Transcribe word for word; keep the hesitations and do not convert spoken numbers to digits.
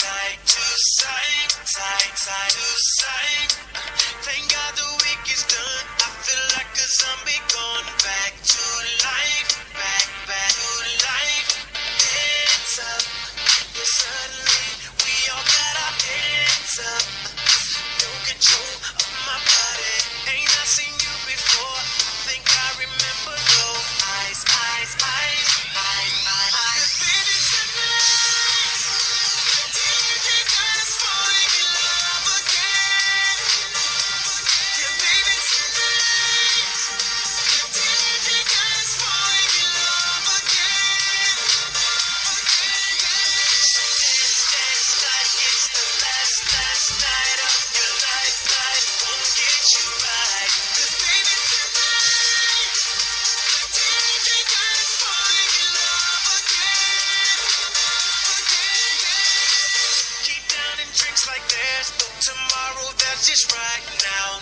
side to side, side, side to side. Thank God the week is done. I feel like a zombie gone back to life, back, back to life. Hands up, yeah, suddenly we all got our hands up. No control of my body. Ain't I seen you before? Think I remember those eyes, eyes, eyes, eyes, eyes, eyes. 'Cause baby tonight, can you take us falling in love again? Yeah, baby tonight, can you take us falling in love again? So dance, dance like it's the last, last night of your life. Life won't get you right. 'Cause baby tonight, can you take us falling in love again? Keep down in drinks like there's no tomorrow. That's just right now.